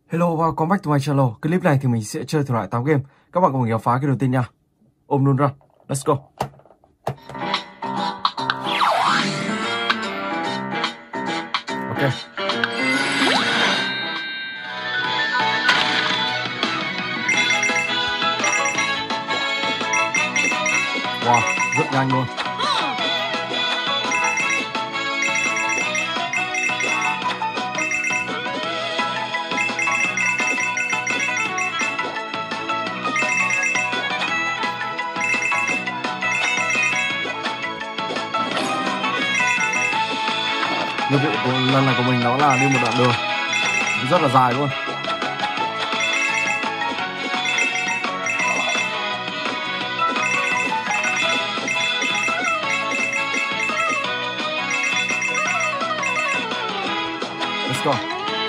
Hello và welcome back to my channel. Clip này thì mình sẽ chơi thử lại 8 game. Các bạn cùng mình khám phá cái đầu tiên nha. Ôm luôn ra. Let's go. Ok. Wow, rất nhanh luôn. Nhiệm vụ của lần này của mình đó là đi một đoạn đường rất là dài luôn. Let's go.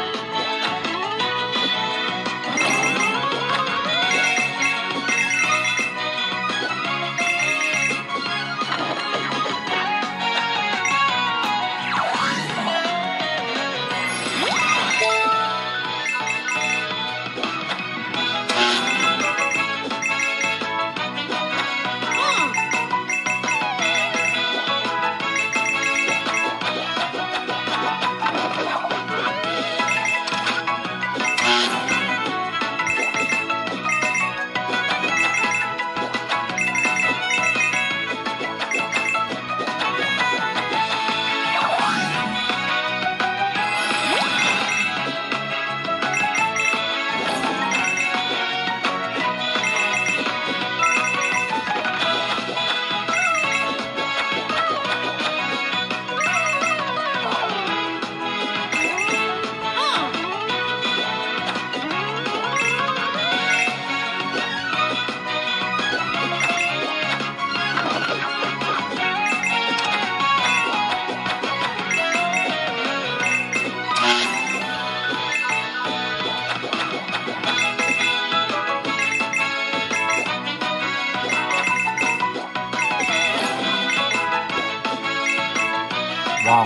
Wow.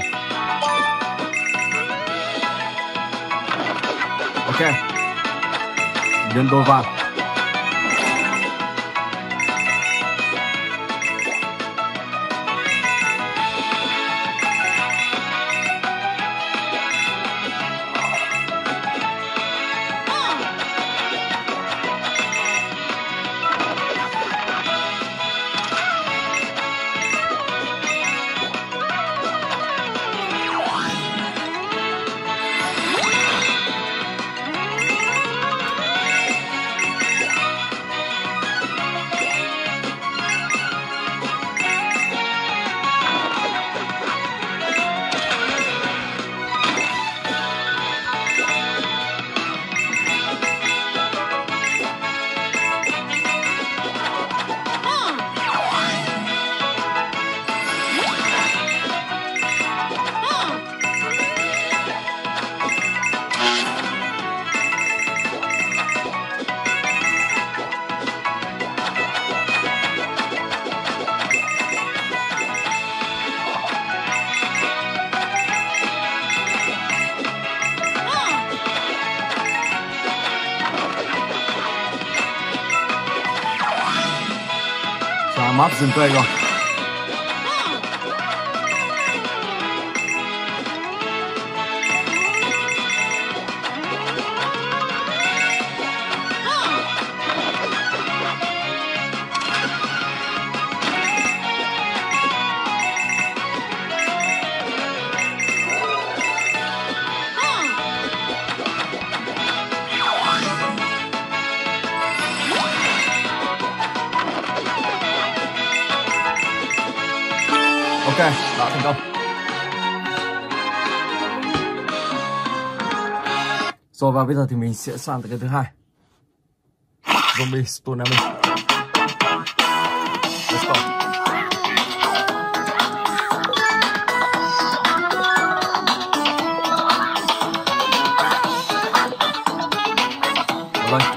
Ok. Nhân đôi vàng. Map dừng cây rồi. Ok, đã thành công. Rồi và bây giờ thì mình sẽ sang tới cái thứ hai. Zombie Tsunami. Let's go. Rồi.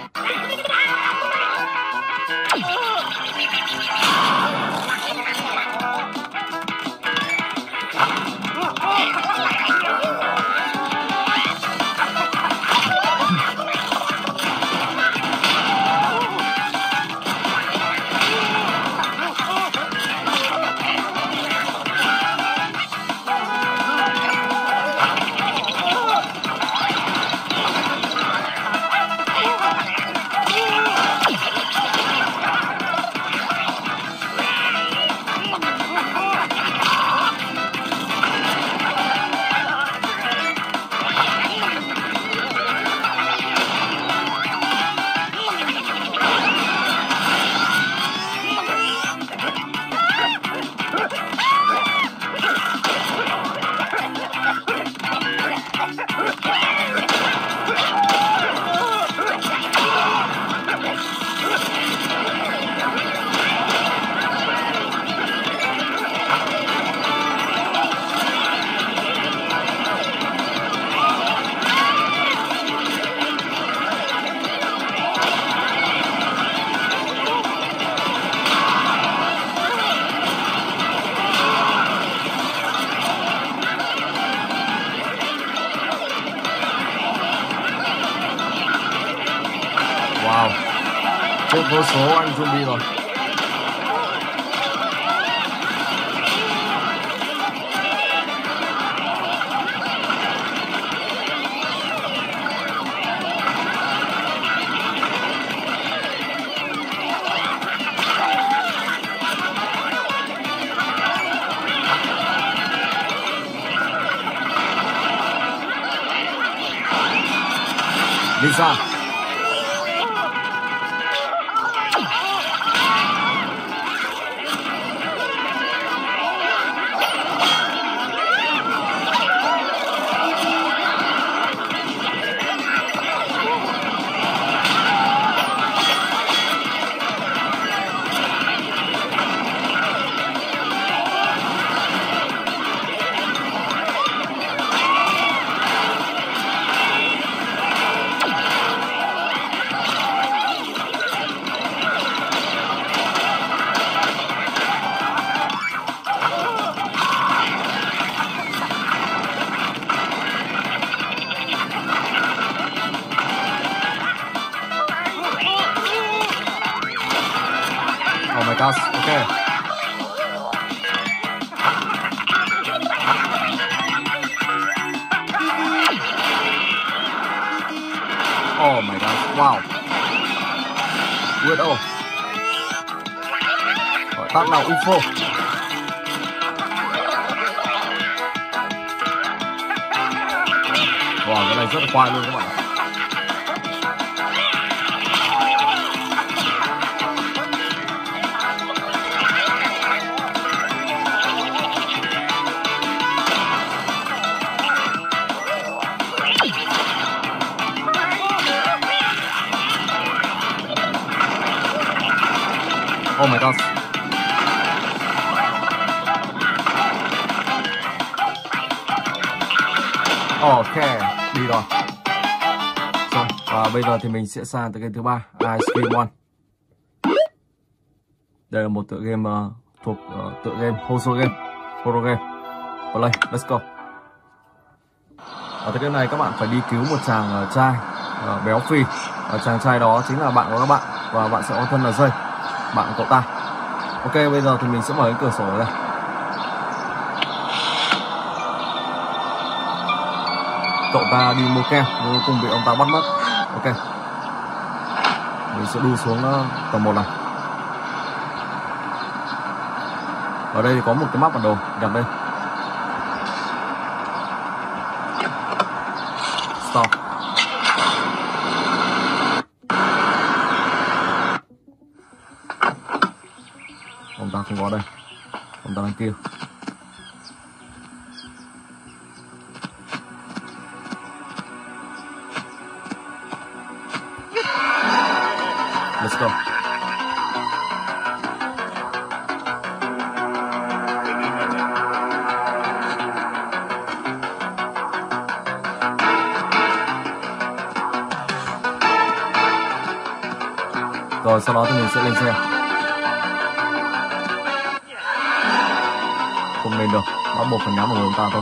Wow, chết vô số anh zombie rồi. Đi ra. Oh my gosh, okay. Oh my gosh, wow. Weirdo. Gọi tắt nào UFO. Wow, cái này rất là khoai luôn các bạn. Oh my god. Ok, đi rồi. Rồi, và bây giờ thì mình sẽ sang tới game thứ 3, Ice Cream One. Đây là một tựa game thuộc tựa game Horror game. Play, let's go. Ở tựa game này các bạn phải đi cứu một chàng trai béo phì. Chàng trai đó chính là bạn của các bạn và bạn sẽ có thân là dây. Bạn cậu ta. Ok, bây giờ thì mình sẽ mở cái cửa sổ này ra. Cậu ta đi mua kem nhưng cuối cùng bị ông ta bắt mất. Ok, mình sẽ đu xuống tầng 1 này. Ở đây thì có một cái map bản đồ đặt đây. Stop. Ông ta không có đây. Ông ta đang kia. Let's go. Rồi sau đó thì mình sẽ lên xe. Không lên được, bắt buộc phải nhắm vào người ông ta thôi.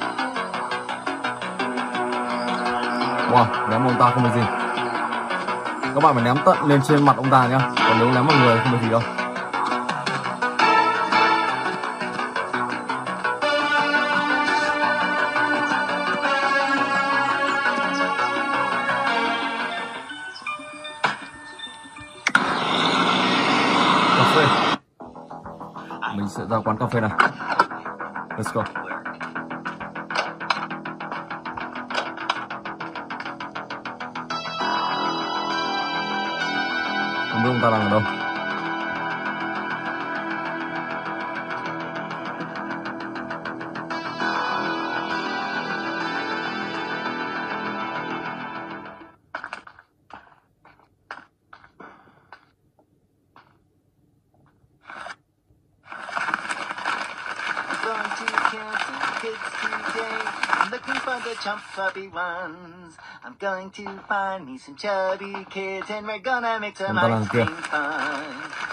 Wow, nhắm vào ông ta không bị gì. Các bạn phải ném tận lên trên mặt ông ta nhá. Còn nếu ném vào người không bị gì đâu. Cà phê. Mình sẽ ra quán cà phê này. Let's go. Không biết ông ta đang ở đâu. Chubby ones. I'm going to find me some chubby kids and we're gonna make some ice cream fun.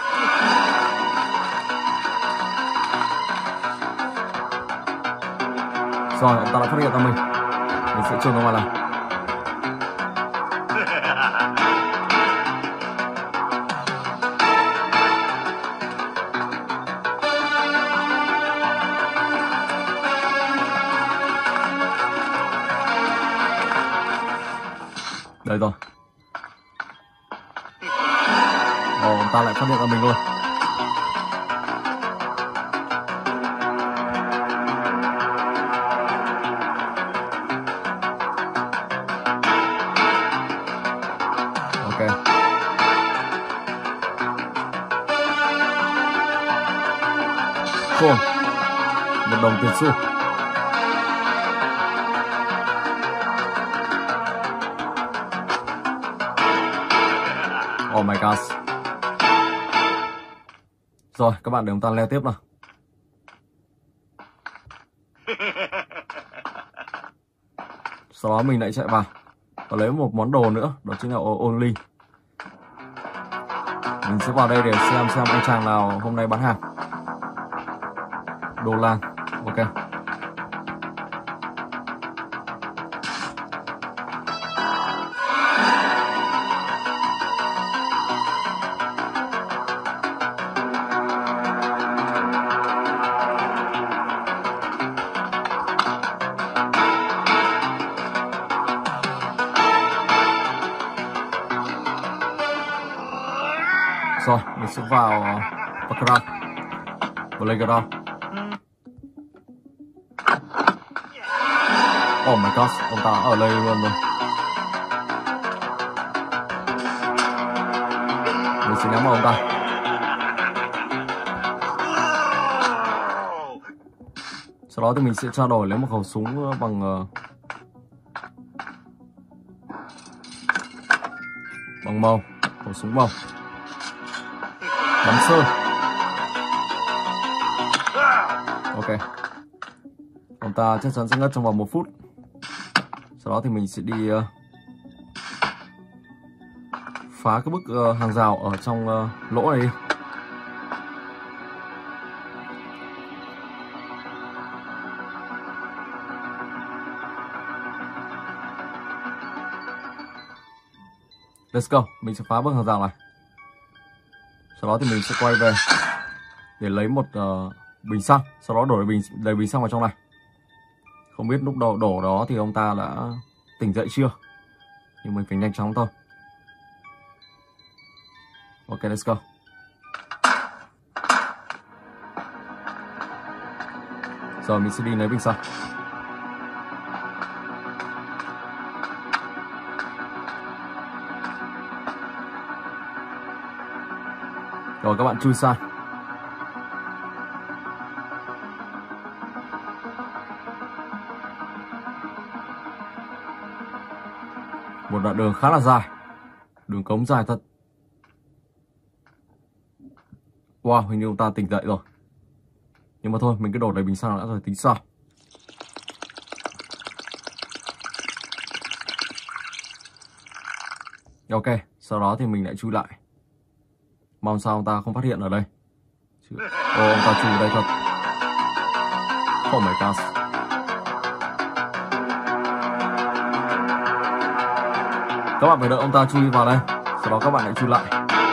Rồi, ông ta đã phát hiện ra mình. Mình sẽ chôn nó ngoài này. Đây rồi. Ồ, ông ta lại phát hiện ra mình luôn. Ok. Khôn. Một đồng tiền xu. Oh my god. Rồi, các bạn để chúng ta leo tiếp nào. Sau đó mình lại chạy vào và lấy một món đồ nữa, đó chính là only. Mình sẽ vào đây để xem anh chàng nào hôm nay bán hàng. Đồ Lan. Ok. Rồi, mình sẽ vào background playground. Oh my god, ông ta ở đây luôn rồi. Mình sẽ ném vào ông ta. Sau đó thì mình sẽ trao đổi lấy một khẩu súng bằng màu, khẩu súng màu. Bắn sơn. Ok. Ông ta chắc chắn sẽ ngất trong vòng 1 phút. Sau đó thì mình sẽ đi phá cái bức hàng rào ở trong lỗ này đi. Let's go. Mình sẽ phá bức hàng rào này. Sau đó thì mình sẽ quay về để lấy một bình xăng. Sau đó đổ đầy bình xăng vào trong này. Không biết lúc đầu đổ đó thì ông ta đã tỉnh dậy chưa, nhưng mình phải nhanh chóng thôi. Ok, let's go. Rồi mình sẽ đi lấy bình xăng. Rồi các bạn chui sang. Một đoạn đường khá là dài. Đường cống dài thật. Wow, hình như ông ta tỉnh dậy rồi. Nhưng mà thôi, mình cứ đổ đầy bình xăng đã rồi tính sau. Ok, sau đó thì mình lại chui lại. Mong sao ông ta không phát hiện ở đây. Ồ, ông ta chui ở đây thật. Oh my god. Các bạn phải đợi ông ta chui vào đây. Sau đó các bạn lại chui lại.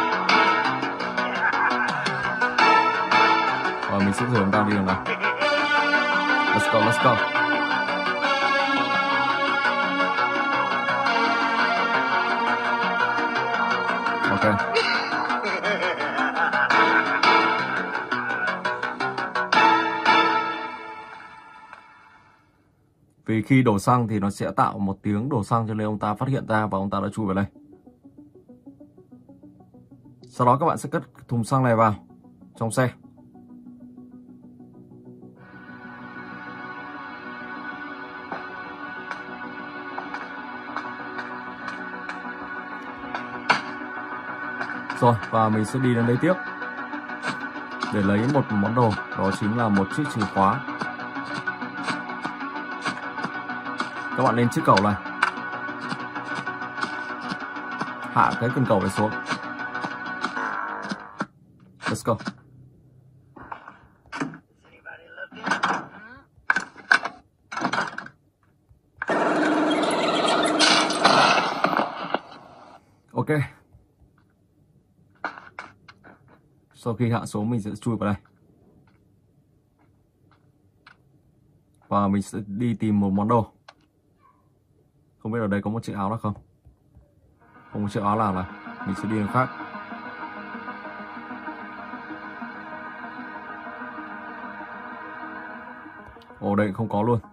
Và mình sẽ rời ông ta đi đường này. Let's go, let's go. Ok. Vì khi đổ xăng thì nó sẽ tạo một tiếng đổ xăng, cho nên ông ta phát hiện ra và ông ta đã chui vào đây. Sau đó các bạn sẽ cất thùng xăng này vào trong xe. Rồi, và mình sẽ đi đến đây tiếp để lấy một món đồ, đó chính là một chiếc chìa khóa. Các bạn lên chiếc cầu này, hạ cái cần cầu này xuống. Let's go. Ok. Sau khi hạ xuống mình sẽ chui vào đây. Và mình sẽ đi tìm một món đồ. Không biết ở đây có một chiếc áo nào không. Không có chiếc áo nào này, mình sẽ đi đường khác. Ồ, đây không có luôn.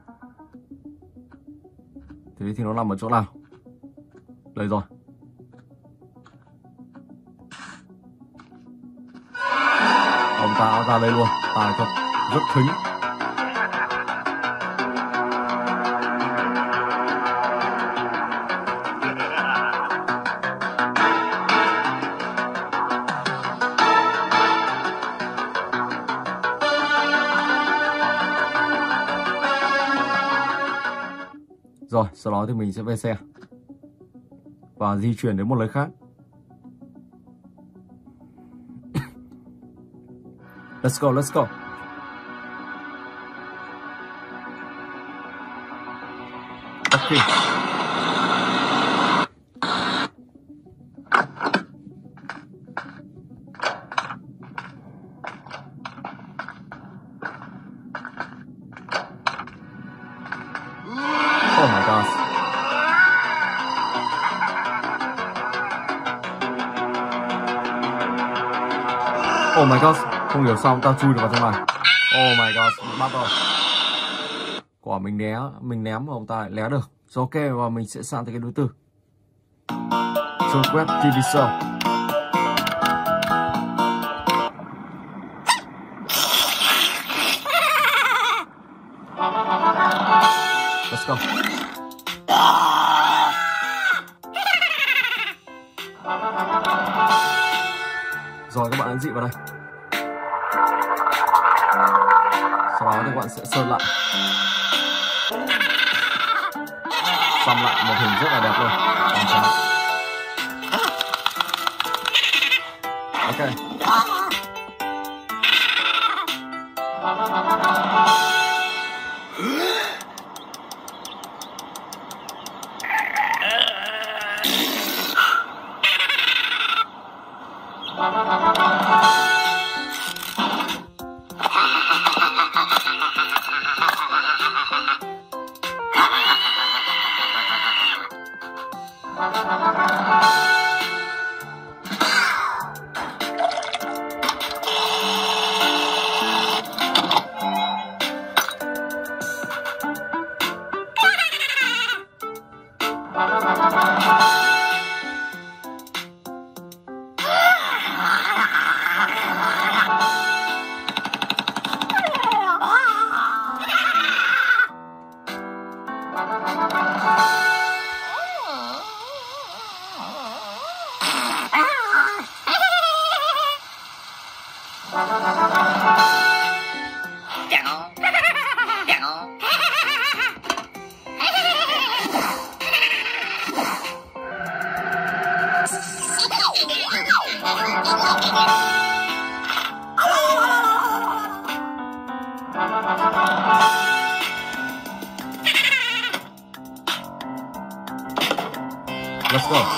Thế thì nó nằm ở chỗ nào? Đây rồi. Ông ta ra đây luôn. Tài thật, rất thính. Rồi, sau đó thì mình sẽ về xe và di chuyển đến một nơi khác. Let's go, let's go. Okay. Oh my gosh. Oh my gosh. Không hiểu sao tao chui được vào trong này. Oh my gosh, bị bắt rồi. Quả mình ném mà ông ta lại lé được. Rồi ok, và mình sẽ sang tới cái đối tượng Joe Web TV Show. Let's go. Rồi các bạn ấn dị vào đây. Sau đó thì các bạn sẽ sơn lại. Xăm lại một hình rất là đẹp luôn. Ok. Let's go.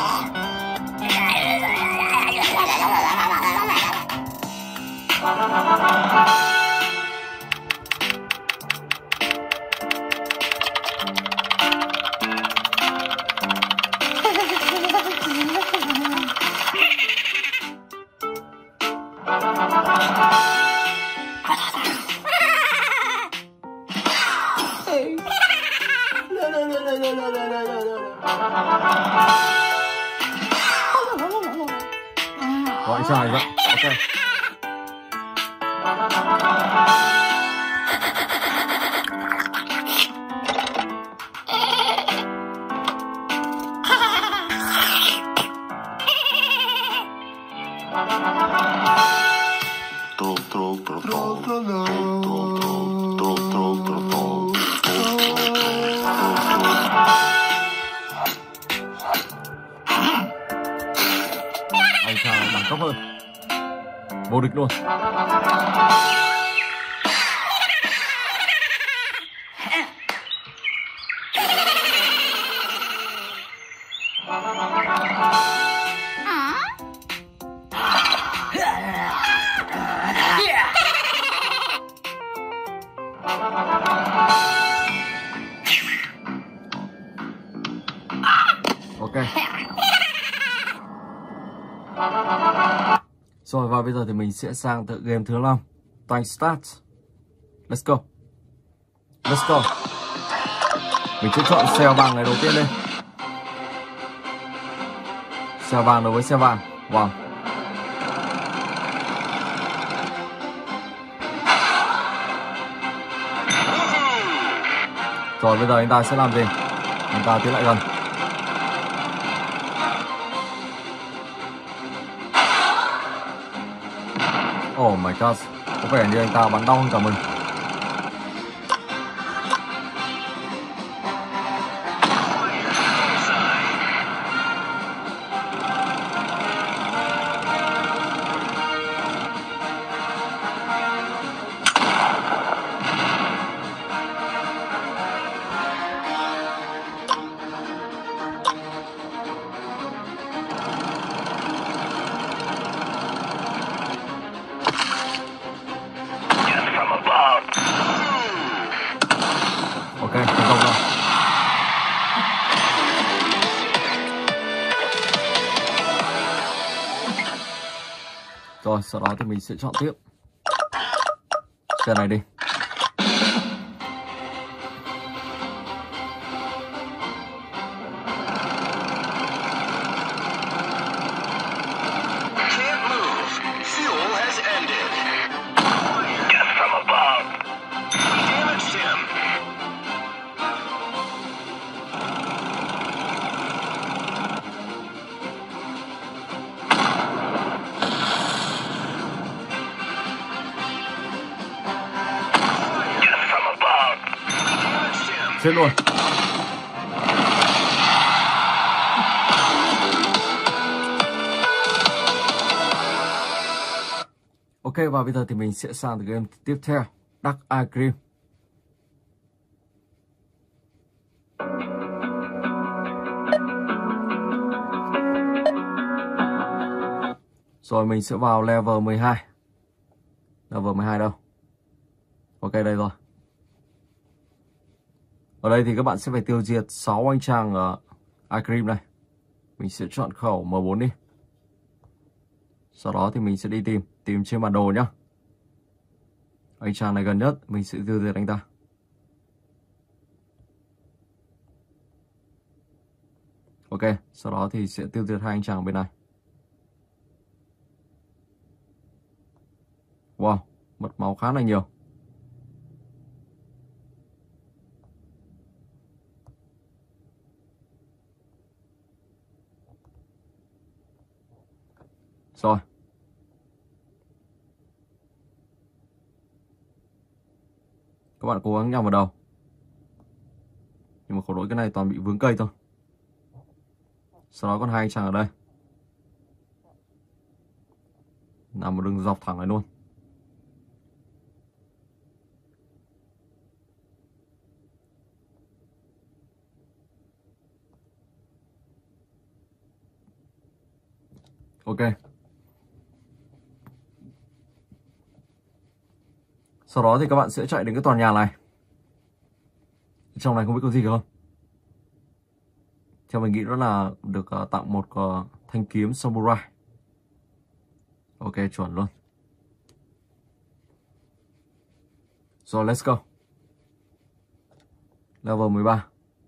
Gọi trời vậy. Ok. Anh sao đẳng cấp hơn. Vô địch luôn. Ok. Rồi và bây giờ thì mình sẽ sang tựa game thứ 5. Time start. Let's go. Let's go. Mình sẽ chọn xèo vàng này đầu tiên đây. Xèo vàng đối với xèo vàng. Wow. Rồi bây giờ anh ta sẽ làm gì? Anh ta tiến lại gần. Oh my god. Có vẻ như anh ta bắn đau hơn cả mình. Ok, thành công rồi. Rồi, sau đó thì mình sẽ chọn tiếp. Xe này đi. Chết luôn. Ok, và bây giờ thì mình sẽ sang game tiếp theo, Dark Ice Cream. Rồi mình sẽ vào level 12. Level 12 đâu? Ok, đây rồi. Ở đây thì các bạn sẽ phải tiêu diệt 6 anh chàng Ice Cream này. Mình sẽ chọn khẩu M4 đi. Sau đó thì mình sẽ đi tìm trên bản đồ nhá. Anh chàng này gần nhất, mình sẽ tiêu diệt anh ta. Ok, sau đó thì sẽ tiêu diệt hai anh chàng bên này. Wow, mất máu khá là nhiều. Rồi. Các bạn cố gắng nhằm vào đầu. Nhưng mà khổ lỗi cái này toàn bị vướng cây thôi. Sau đó còn hai anh chàng ở đây. Làm một đường dọc thẳng này luôn. Ok. Sau đó thì các bạn sẽ chạy đến cái tòa nhà này. Trong này không biết có gì không? Theo mình nghĩ đó là được tặng một thanh kiếm samurai. Ok, chuẩn luôn. Rồi, let's go. Level 13.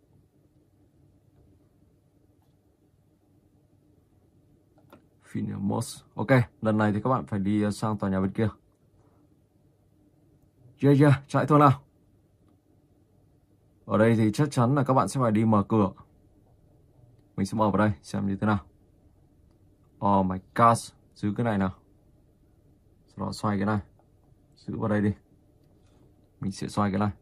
Finamos. Ok, lần này thì các bạn phải đi sang tòa nhà bên kia. Yeah, chạy thôi nào. Ở đây thì chắc chắn là các bạn sẽ phải đi mở cửa. Mình sẽ mở vào đây xem như thế nào. Oh my god, giữ cái này nào. Sau đó xoay cái này. Giữ vào đây đi. Mình sẽ xoay cái này.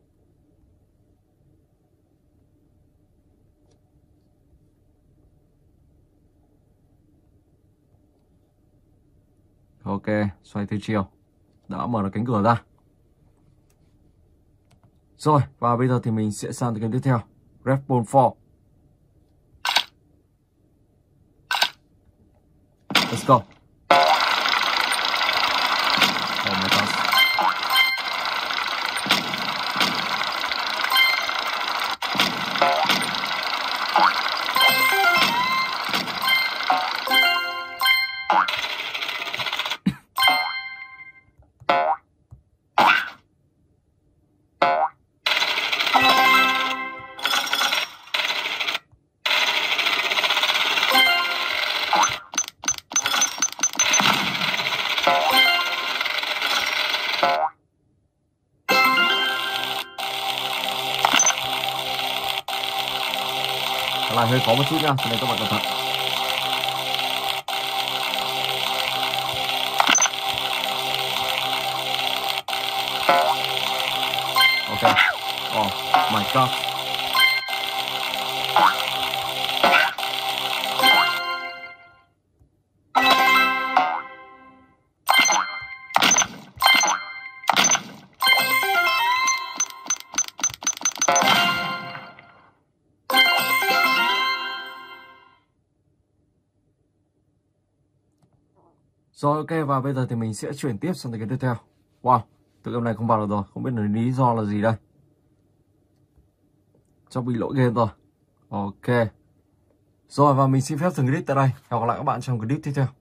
Ok, xoay theo chiều. Đã mở được cánh cửa ra. Rồi, và bây giờ thì mình sẽ sang tới game tiếp theo, Red Bull 4. Let's go. Oh my god. Cái này hơi khó một chút nha, cho nên các bạn cẩn thận. Ok. Oh my god. Rồi ok, và bây giờ thì mình sẽ chuyển tiếp sang cái tiếp theo. Wow, tựa game này không vào được rồi, không biết là lý do là gì đây. Chắc bị lỗi game rồi. Ok. Rồi và mình xin phép dừng clip tại đây. Hẹn gặp lại các bạn trong clip tiếp theo.